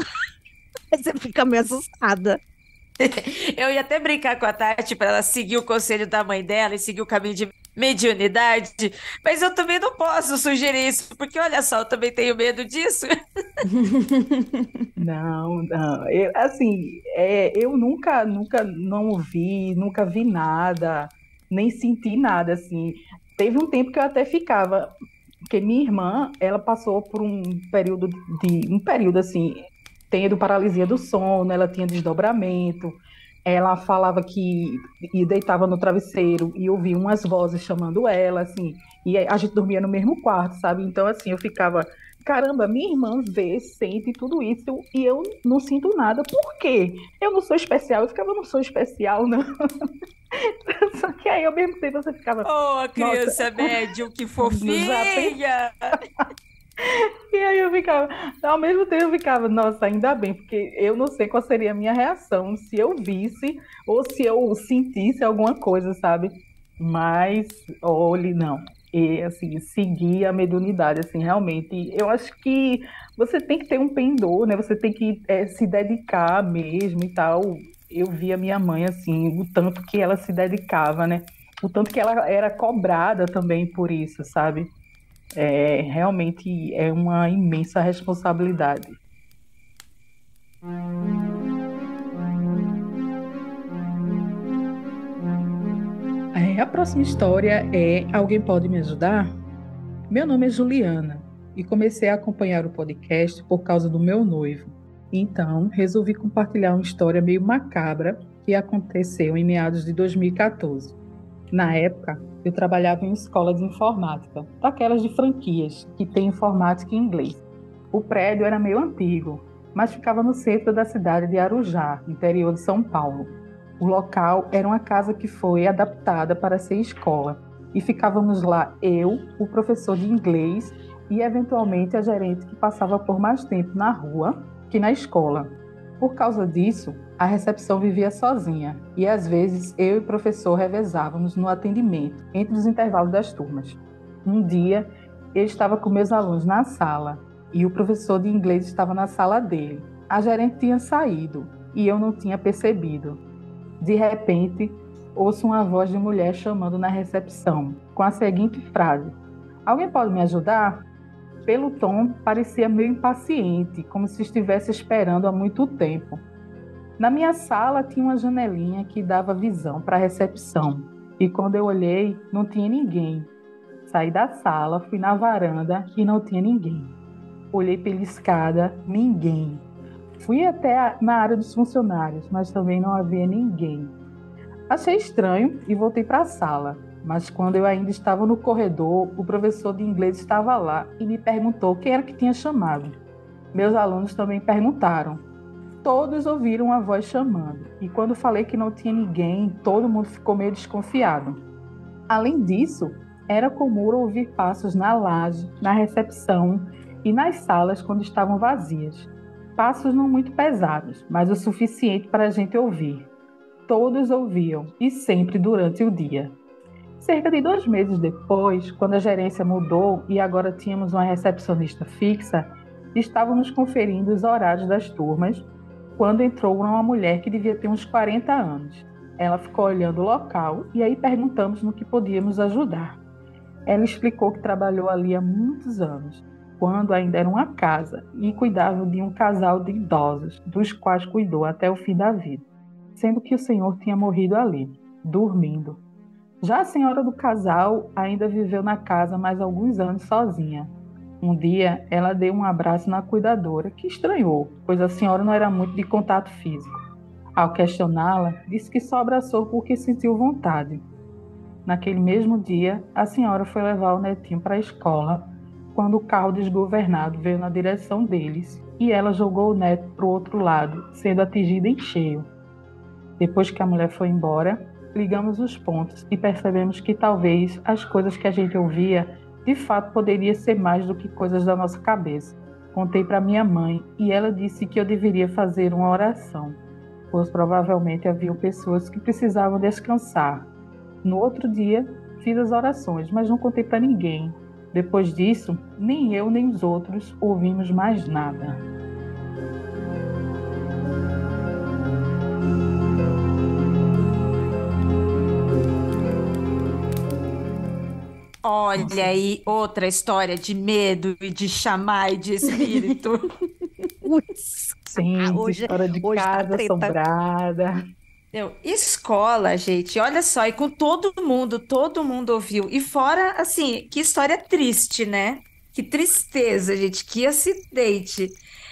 Speaker 2: Aí você fica meio assustada.
Speaker 1: Eu ia até brincar com a Tati para ela seguir o conselho da mãe dela e seguir o caminho de mediunidade, mas eu também não posso sugerir isso, porque olha só, eu também tenho medo disso.
Speaker 4: Não, não. Eu, assim, é, eu nunca, nunca não ouvi, nunca vi nada, nem senti nada, assim. Teve um tempo que eu até ficava, Porque minha irmã, ela passou por um período de, um período assim, tendo paralisia do sono, ela tinha desdobramento, ela falava que e deitava no travesseiro e ouvia umas vozes chamando ela, assim, e a gente dormia no mesmo quarto, sabe? Então, assim, eu ficava, caramba, minha irmã vê, sente tudo isso e eu não sinto nada. Por quê? Eu não sou especial. Eu ficava, eu não sou especial, não. Só que aí, ao mesmo tempo, você ficava...
Speaker 1: Oh, a criança
Speaker 4: nossa,
Speaker 1: médium, que
Speaker 4: já tem...
Speaker 1: fofinha!
Speaker 4: E aí eu ficava, ao mesmo tempo eu ficava, nossa, ainda bem, porque eu não sei qual seria a minha reação se eu visse ou se eu sentisse alguma coisa, sabe? Mas, olhe, não. E, assim, seguir a mediunidade, assim, realmente, eu acho que você tem que ter um pendor, né? Você tem que é, se dedicar mesmo e tal. Eu vi a minha mãe, assim, o tanto que ela se dedicava, né? O tanto que ela era cobrada também por isso, sabe? É, realmente é uma imensa responsabilidade. É, a próxima história é Alguém Pode Me Ajudar? Meu nome é Juliana e comecei a acompanhar o podcast por causa do meu noivo. Então, resolvi compartilhar uma história meio macabra que aconteceu em meados de dois mil e quatorze. Na época, eu trabalhava em escola de informática, daquelas de franquias, que tem informática em inglês. O prédio era meio antigo, mas ficava no centro da cidade de Arujá, interior de São Paulo. O local era uma casa que foi adaptada para ser escola, e ficávamos lá eu, o professor de inglês e, eventualmente, a gerente que passava por mais tempo na rua que na escola. Por causa disso, a recepção vivia sozinha e, às vezes, eu e o professor revezávamos no atendimento entre os intervalos das turmas. Um dia, eu estava com meus alunos na sala e o professor de inglês estava na sala dele. A gerente tinha saído e eu não tinha percebido. De repente, ouço uma voz de mulher chamando na recepção, com a seguinte frase: "Alguém pode me ajudar?" Pelo tom, parecia meio impaciente, como se estivesse esperando há muito tempo. Na minha sala tinha uma janelinha que dava visão para a recepção, e quando eu olhei, não tinha ninguém. Saí da sala, fui na varanda e não tinha ninguém. Olhei pela escada, ninguém. Fui até a, na área dos funcionários, mas também não havia ninguém. Achei estranho e voltei para a sala. Mas quando eu ainda estava no corredor, o professor de inglês estava lá e me perguntou quem era que tinha chamado. Meus alunos também perguntaram. Todos ouviram a voz chamando, e quando falei que não tinha ninguém, todo mundo ficou meio desconfiado. Além disso, era comum ouvir passos na laje, na recepção e nas salas quando estavam vazias. Passos não muito pesados, mas o suficiente para a gente ouvir. Todos ouviam, e sempre durante o dia. Cerca de dois meses depois, quando a gerência mudou e agora tínhamos uma recepcionista fixa, estávamos conferindo os horários das turmas, quando entrou uma mulher que devia ter uns quarenta anos. Ela ficou olhando o local e aí perguntamos no que podíamos ajudar. Ela explicou que trabalhou ali há muitos anos, quando ainda era uma casa, e cuidava de um casal de idosos, dos quais cuidou até o fim da vida, sendo que o senhor tinha morrido ali, dormindo. Já a senhora do casal ainda viveu na casa mais alguns anos sozinha. Um dia, ela deu um abraço na cuidadora, que estranhou, pois a senhora não era muito de contato físico. Ao questioná-la, disse que só abraçou porque sentiu vontade. Naquele mesmo dia, a senhora foi levar o netinho para a escola, quando o carro desgovernado veio na direção deles e ela jogou o neto para o outro lado, sendo atingida em cheio. Depois que a mulher foi embora, ligamos os pontos e percebemos que talvez as coisas que a gente ouvia, de fato, poderia ser mais do que coisas da nossa cabeça. Contei para minha mãe e ela disse que eu deveria fazer uma oração, pois provavelmente haviam pessoas que precisavam descansar. No outro dia, fiz as orações, mas não contei para ninguém. Depois disso, nem eu nem os outros ouvimos mais nada.
Speaker 1: Olha aí, outra história de medo e de chamar e de espírito.
Speaker 2: Putz,
Speaker 4: Sim,
Speaker 2: hoje,
Speaker 4: história de
Speaker 2: hoje tá
Speaker 4: casa
Speaker 2: treta.
Speaker 4: assombrada.
Speaker 1: Eu, escola, gente, olha só, e com todo mundo, todo mundo ouviu. E fora, assim, que história triste, né? Que tristeza, gente, que acidente.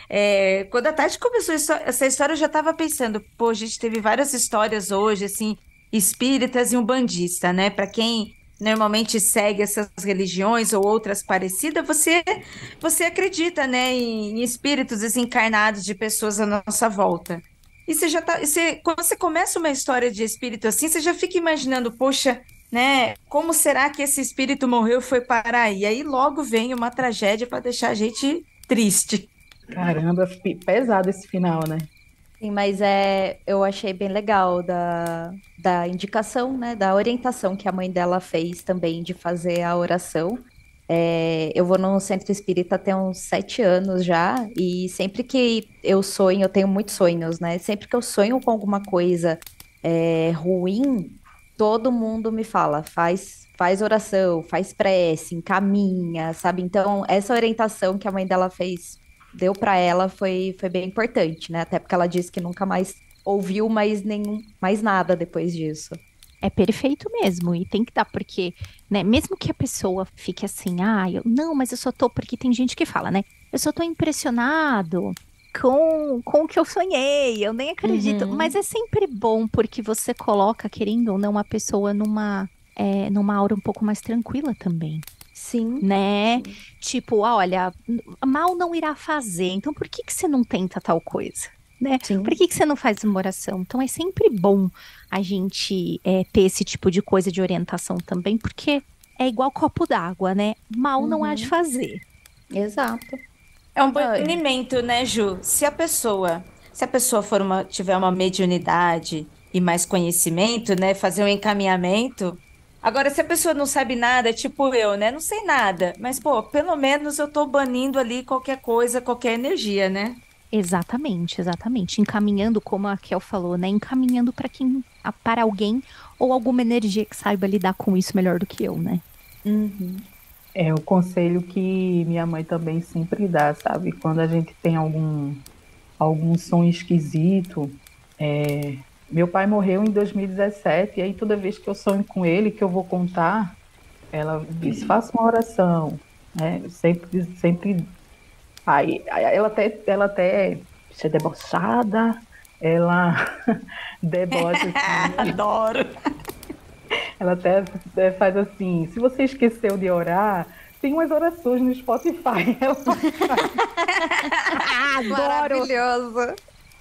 Speaker 1: É, quando a Tati começou isso- essa história, eu já estava pensando, pô, a gente teve várias histórias hoje, assim, espíritas e umbandista, né? Para quem normalmente segue essas religiões ou outras parecidas, você, você acredita, né, em, em espíritos desencarnados de pessoas à nossa volta. E você já tá, e você, quando você começa uma história de espírito assim, você já fica imaginando, poxa, né? Como será que esse espírito morreu e foi parar aí? E aí logo vem uma tragédia para deixar a gente triste.
Speaker 4: Caramba, fi- pesado esse final, né?
Speaker 3: Sim, mas é, eu achei bem legal da, da indicação, né, da orientação que a mãe dela fez também de fazer a oração. É, eu vou no centro espírita tem uns sete anos já, e sempre que eu sonho, eu tenho muitos sonhos, né? Sempre que eu sonho com alguma coisa é, ruim, todo mundo me fala, faz, faz oração, faz prece, encaminha, sabe? Então, essa orientação que a mãe dela fez, deu para ela, foi, foi bem importante, né? Até porque ela disse que nunca mais ouviu mais nenhum, mais nada depois disso.
Speaker 2: É perfeito mesmo, e tem que dar, porque, né, mesmo que a pessoa fique assim, ah, eu, não, mas eu só tô, porque tem gente que fala, né, eu só tô impressionado com, com o que eu sonhei, eu nem acredito, mas
Speaker 3: Uhum.
Speaker 2: é sempre bom, porque você coloca, querendo ou não, a pessoa numa, é, numa aura um pouco mais tranquila também,
Speaker 3: Sim,
Speaker 2: né,
Speaker 3: sim,
Speaker 2: tipo, ah, olha, mal não irá fazer, então por que que você não tenta tal coisa? Né? Por
Speaker 3: sim.
Speaker 2: que que você não faz uma oração? Então é sempre bom a gente é, ter esse tipo de coisa de orientação também, porque é igual copo d'água, né? Mal não há de
Speaker 3: Uhum.
Speaker 2: fazer.
Speaker 3: Exato.
Speaker 1: É um
Speaker 3: Ai,
Speaker 1: banimento, né, Ju? Se a pessoa, se a pessoa for uma, tiver uma mediunidade e mais conhecimento, né, fazer um encaminhamento. Agora, se a pessoa não sabe nada, tipo eu, né, não sei nada, mas pô, pelo menos eu tô banindo ali qualquer coisa, qualquer energia, né?
Speaker 2: Exatamente, exatamente. Encaminhando, como a Kel falou, né? Encaminhando para quem, a- para alguém ou alguma energia que saiba lidar com isso melhor do que eu, né?
Speaker 3: uhum.
Speaker 4: É o conselho que minha mãe também sempre dá, sabe? Quando a gente tem algum, algum som esquisito. é, Meu pai morreu em dois mil e dezessete, e aí toda vez que eu sonho com ele, que eu vou contar, ela diz, faça uma oração, né? Sempre, sempre. Aí, aí ela até, ela até é debochada, ela debocha assim,
Speaker 1: Adoro.
Speaker 4: ela até, até faz assim, se você esqueceu de orar, tem umas orações no Spotify, ela
Speaker 2: Adoro!
Speaker 3: Maravilhoso.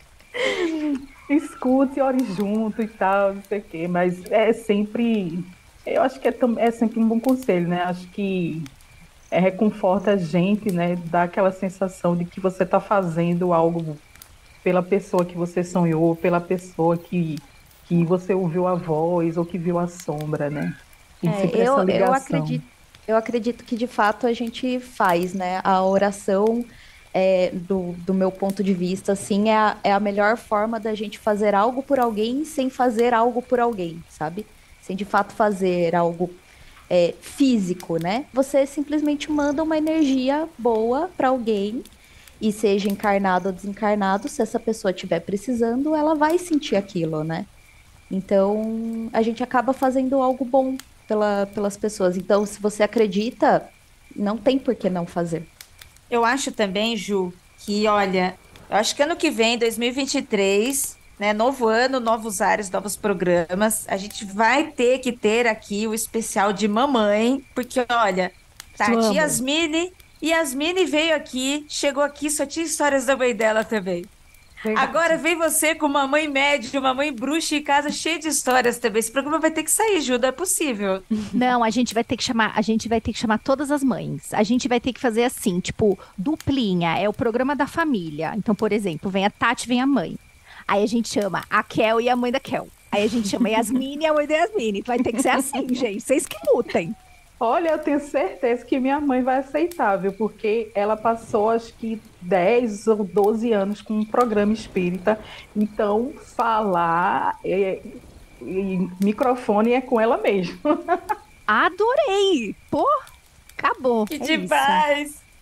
Speaker 4: escute, ore junto e tal, não sei o quê, mas é sempre, eu acho que é, tam- é sempre um bom conselho, né? Acho que é, reconforta a gente, né? Dá aquela sensação de que você está fazendo algo pela pessoa que você sonhou, pela pessoa que, que você ouviu a voz ou que viu a sombra, né? Tem
Speaker 3: É,
Speaker 4: sempre essa
Speaker 3: eu, eu
Speaker 4: ligação.
Speaker 3: acredito, eu acredito que de fato a gente faz, né? A oração, é, do, do meu ponto de vista, assim, é a, é a melhor forma da gente fazer algo por alguém sem fazer algo por alguém, sabe? Sem de fato fazer algo é, físico, né? Você simplesmente manda uma energia boa para alguém, e seja encarnado ou desencarnado, se essa pessoa estiver precisando, ela vai sentir aquilo, né? Então, a gente acaba fazendo algo bom pela, pelas pessoas. Então, se você acredita, não tem por que não fazer.
Speaker 1: Eu acho também, Ju, que olha, eu acho que ano que vem, dois mil e vinte e três, né, novo ano, novos ares, novos programas, a gente vai ter que ter aqui o especial de mamãe, porque olha, Tati
Speaker 2: Vamos.
Speaker 1: Yasmine, Yasmine veio aqui, chegou aqui, só tinha histórias da mãe dela também. Agora
Speaker 4: Verdade.
Speaker 1: vem você com uma mãe médica, uma mãe bruxa em casa, cheia de histórias também. Esse programa vai ter que sair, Ju, não é possível.
Speaker 2: Não, a gente vai ter que chamar, a gente vai ter que chamar todas as mães. A gente vai ter que fazer assim, tipo, duplinha, é o programa da família. Então, por exemplo, vem a Tati, vem a mãe. Aí a gente chama a Kel e a mãe da Kel. Aí a gente chama a Yasmine e a mãe da Yasmine. Vai ter que ser assim, gente. Vocês que lutem.
Speaker 4: Olha, eu tenho certeza que minha mãe vai aceitar, viu? Porque ela passou, acho que dez ou doze anos com um programa espírita. Então, falar é, e microfone é com ela mesmo.
Speaker 2: Adorei! Pô, acabou.
Speaker 1: Que
Speaker 2: É isso.
Speaker 1: demais!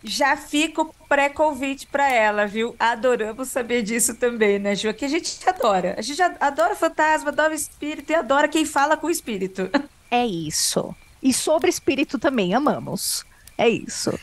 Speaker 1: Já fica o pré-convite para ela, viu? Adoramos saber disso também, né, Ju? Que a gente adora. A gente adora fantasma, adora espírito e adora quem fala com o espírito.
Speaker 2: É isso. E sobre espírito também amamos. É isso.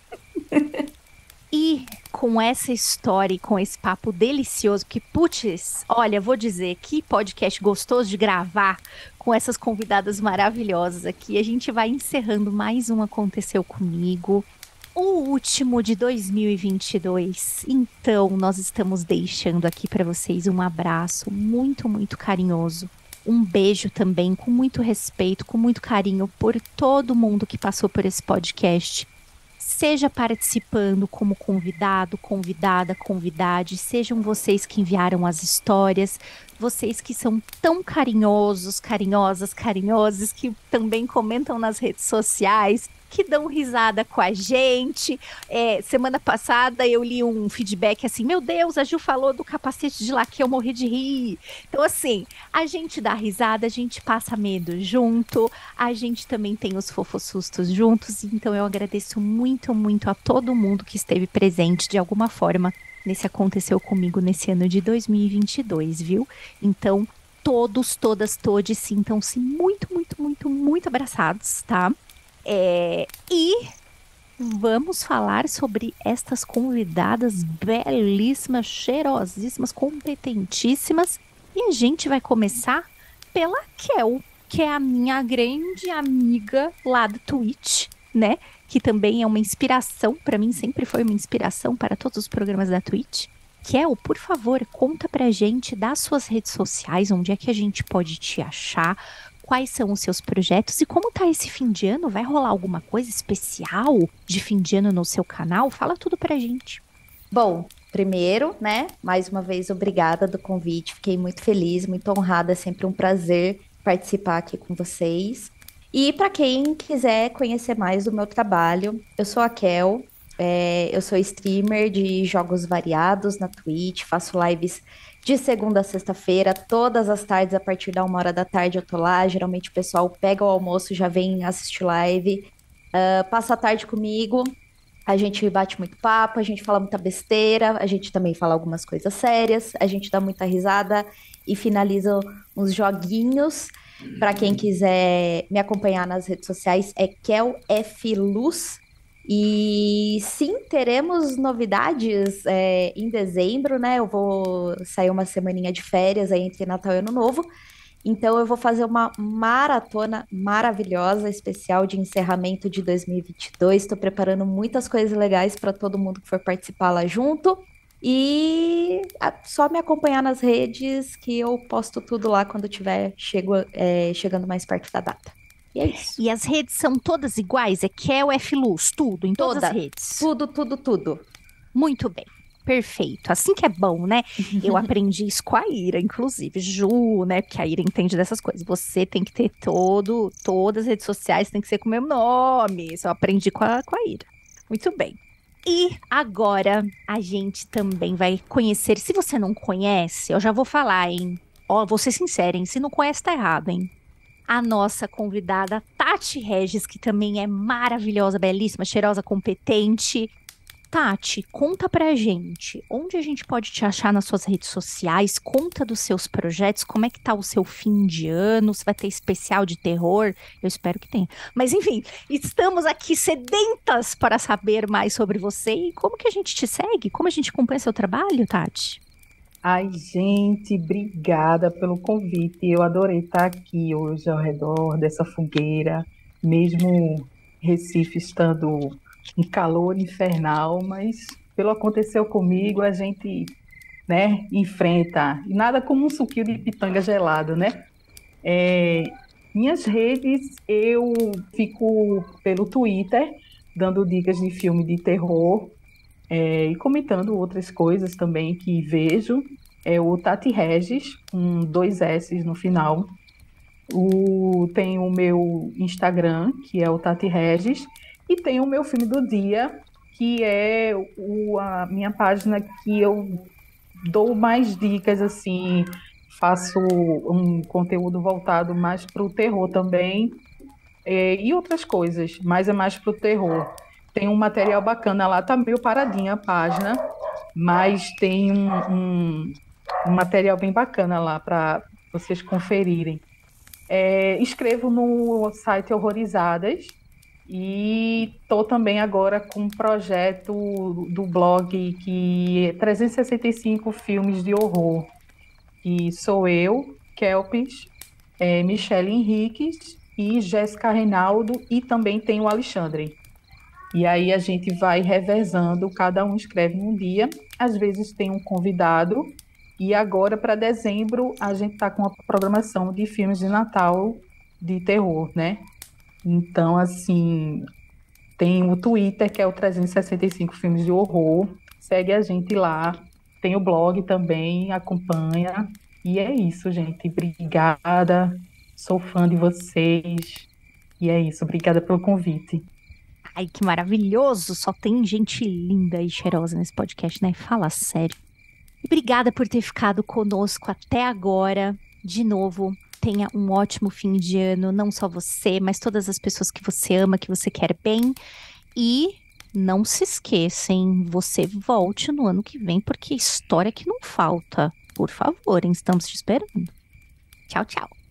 Speaker 2: E com essa história e com esse papo delicioso, que, putz, olha, vou dizer, que podcast gostoso de gravar com essas convidadas maravilhosas aqui. A gente vai encerrando mais um Aconteceu Comigo, o último de dois mil e vinte e dois. Então, nós estamos deixando aqui para vocês um abraço muito, muito carinhoso. Um beijo também, com muito respeito, com muito carinho por todo mundo que passou por esse podcast. Seja participando como convidado, convidada, convidade, sejam vocês que enviaram as histórias, vocês que são tão carinhosos, carinhosas, carinhosos, que também comentam nas redes sociais, que dão risada com a gente. É, semana passada eu li um feedback assim, meu Deus, a Ju falou do capacete de laque, eu morri de rir. Então assim, a gente dá risada, a gente passa medo junto, a gente também tem os fofossustos juntos, então eu agradeço muito, muito a todo mundo que esteve presente de alguma forma nesse Aconteceu Comigo nesse ano de dois mil e vinte e dois, viu? Então, todos, todas, todes sintam-se muito, muito, muito, muito abraçados, tá? É, e vamos falar sobre estas convidadas belíssimas, cheirosíssimas, competentíssimas. E a gente vai começar pela Kel, que é a minha grande amiga lá do Twitch, né? Que também é uma inspiração, para mim sempre foi uma inspiração para todos os programas da Twitch. Kel, por favor, conta pra gente das suas redes sociais, onde é que a gente pode te achar, quais são os seus projetos e como tá esse fim de ano? Vai rolar alguma coisa especial de fim de ano no seu canal? Fala tudo pra gente.
Speaker 3: Bom, primeiro, né, mais uma vez, obrigada do convite. Fiquei muito feliz, muito honrada. É sempre um prazer participar aqui com vocês. E para quem quiser conhecer mais do meu trabalho, eu sou a Kel, é, eu sou streamer de jogos variados na Twitch, faço lives de segunda a sexta-feira, todas as tardes, a partir da uma hora da tarde eu tô lá. Geralmente o pessoal pega o almoço, já vem assistir live, uh, passa a tarde comigo, a gente bate muito papo, a gente fala muita besteira, a gente também fala algumas coisas sérias, a gente dá muita risada e finaliza uns joguinhos. Para quem quiser me acompanhar nas redes sociais, é Kel F Luz. E sim, teremos novidades é, em dezembro, né? Eu vou sair uma semaninha de férias aí entre Natal e Ano Novo. Então eu vou fazer uma maratona maravilhosa, especial de encerramento de dois mil e vinte e dois. Estou preparando muitas coisas legais para todo mundo que for participar lá junto. E só me acompanhar nas redes que eu posto tudo lá quando tiver chego, é, chegando mais perto da data. E é isso.
Speaker 2: E as redes são todas iguais? É Kel F Luz, tudo, em todas
Speaker 3: Toda,
Speaker 2: as redes?
Speaker 3: Tudo, tudo, tudo.
Speaker 2: Muito bem. Perfeito. Assim que é bom, né? Eu aprendi isso com a Ira, inclusive. Ju, né? Porque a Ira entende dessas coisas. Você tem que ter todo, todas as redes sociais tem que ser com o meu nome. Isso eu aprendi com a, com a Ira. Muito bem. E agora a gente também vai conhecer. Se você não conhece, eu já vou falar, hein? Ó, vou ser sincera, hein? Se não conhece, tá errado, hein? A nossa convidada, Tati Regis, que também é maravilhosa, belíssima, cheirosa, competente. Tati, conta pra gente, onde a gente pode te achar nas suas redes sociais? Conta dos seus projetos, como é que tá o seu fim de ano, se vai ter especial de terror, eu espero que tenha. Mas enfim, estamos aqui sedentas para saber mais sobre você e como que a gente te segue, como a gente acompanha seu trabalho, Tati?
Speaker 4: Ai, gente, obrigada pelo convite. Eu adorei estar aqui hoje ao redor dessa fogueira, mesmo Recife estando um calor infernal, mas pelo aconteceu comigo, a gente, né, enfrenta. E nada como um suquinho de pitanga gelado, né? É, minhas redes, eu fico pelo Twitter, dando dicas de filme de terror, é, e comentando outras coisas também que vejo. É o Tati Regis, com dois S no final. O, tem o meu Instagram, que é o Tati Regis, e tem o meu filme do dia, que é o, a minha página que eu dou mais dicas, assim, faço um conteúdo voltado mais para o terror também, é, e outras coisas, mas é mais para o terror. tem um material bacana lá, tá meio paradinha a página, mas tem um, um, um material bem bacana lá para vocês conferirem. É, escrevo no site Horrorizadas e estou também agora com um projeto do blog que é trezentos e sessenta e cinco filmes de horror, que sou eu, Kelpis, é, Michele Henriques e Jéssica Reinaldo, e também tem o Alexandre. E aí a gente vai revezando, cada um escreve um dia, às vezes tem um convidado, e agora para dezembro a gente está com a programação de filmes de Natal de terror, né? Então, assim, tem o Twitter, que é o trezentos e sessenta e cinco filmes de horror, segue a gente lá, tem o blog também, acompanha, e é isso, gente, obrigada, sou fã de vocês, e é isso, obrigada pelo convite.
Speaker 2: Ai, que maravilhoso! Só tem gente linda e cheirosa nesse podcast, né? Fala sério. E obrigada por ter ficado conosco até agora. De novo, tenha um ótimo fim de ano, não só você, mas todas as pessoas que você ama, que você quer bem. E não se esqueçam, você volte no ano que vem, porque história que não falta. Por favor, hein? Estamos te esperando. Tchau, tchau.